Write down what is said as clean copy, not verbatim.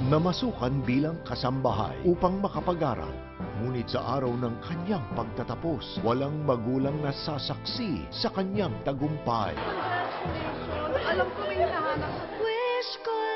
namasukan bilang kasambahay upang makapag-aral. Ngunit sa araw ng kanyang pagtatapos, walang magulang na sasaksi sa kanyang tagumpay. Congratulations! Alam ko may hinahanap. Wish ko